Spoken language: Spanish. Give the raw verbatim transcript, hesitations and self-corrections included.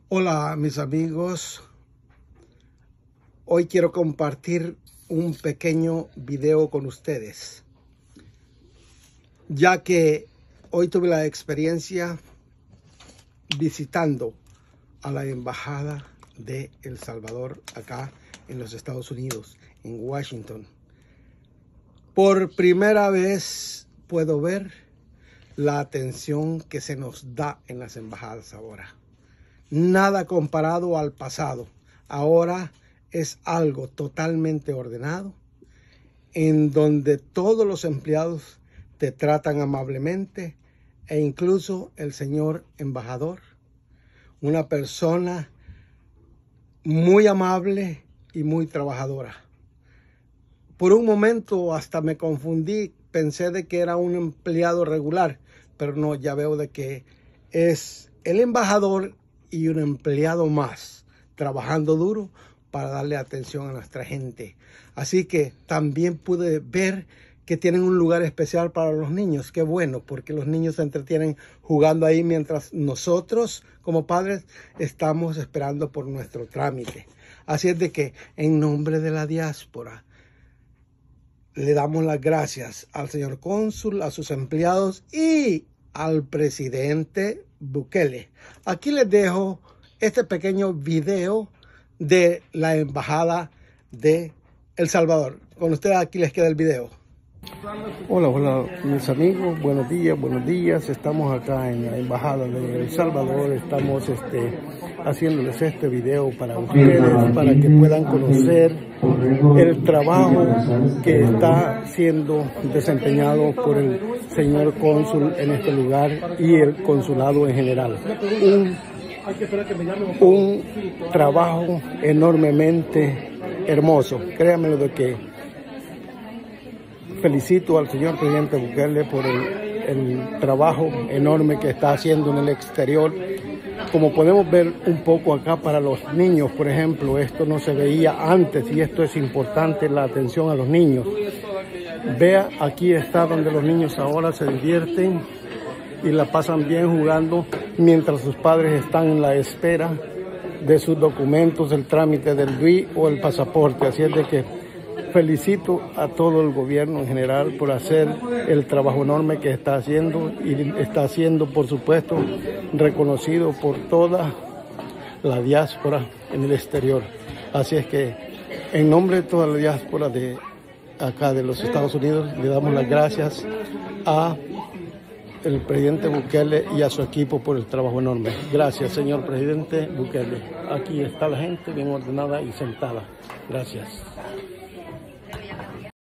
Hola mis amigos, hoy quiero compartir un pequeño video con ustedes, ya que hoy tuve la experiencia visitando a la embajada de El Salvador acá en los Estados Unidos, en Washington. Por primera vez puedo ver la atención que se nos da en las embajadas ahora. Nada comparado al pasado. Ahora es algo totalmente ordenado, en donde todos los empleados te tratan amablemente, e incluso el señor embajador, una persona muy amable y muy trabajadora. Por un momento hasta me confundí, pensé de que era un empleado regular, pero no, ya veo de que es el embajador y un empleado más, trabajando duro para darle atención a nuestra gente. Así que también pude ver que tienen un lugar especial para los niños. Qué bueno, porque los niños se entretienen jugando ahí mientras nosotros, como padres, estamos esperando por nuestro trámite. Así es de que, en nombre de la diáspora, le damos las gracias al señor cónsul, a sus empleados y al presidente Bukele. Aquí les dejo este pequeño video de la embajada de El Salvador. Con ustedes aquí les queda el video. Hola, hola mis amigos, buenos días, buenos días. Estamos acá en la embajada de El Salvador. Estamos este, haciéndoles este video para ustedes, para que puedan conocer el trabajo que está siendo desempeñado por el señor cónsul en este lugar y el consulado en general. Un, un trabajo enormemente hermoso. Créanmelo de que felicito al señor presidente Bukele por el, el trabajo enorme que está haciendo en el exterior. Como podemos ver un poco acá para los niños, por ejemplo, esto no se veía antes y esto es importante, la atención a los niños. Vea, aquí está donde los niños ahora se divierten y la pasan bien jugando mientras sus padres están en la espera de sus documentos, el trámite del D U I o el pasaporte. Así es de que felicito a todo el gobierno en general por hacer el trabajo enorme que está haciendo y está siendo, por supuesto, reconocido por toda la diáspora en el exterior. Así es que, en nombre de toda la diáspora de acá de los Estados Unidos, le damos las gracias a el presidente Bukele y a su equipo por el trabajo enorme. Gracias, señor presidente Bukele. Aquí está la gente bien ordenada y sentada. Gracias.